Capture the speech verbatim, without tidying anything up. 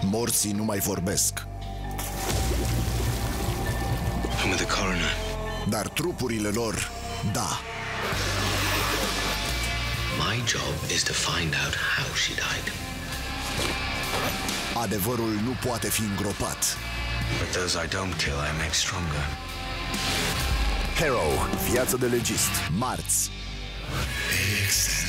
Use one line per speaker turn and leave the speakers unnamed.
Morții nu mai vorbesc.
I'm with the coroner.
Dar trupurile lor, da.
My job is to find out how she died.
Adevărul nu poate fi îngropat.
But those I don't kill, I make stronger.
Harrow, viață de legist, marți.
Extend.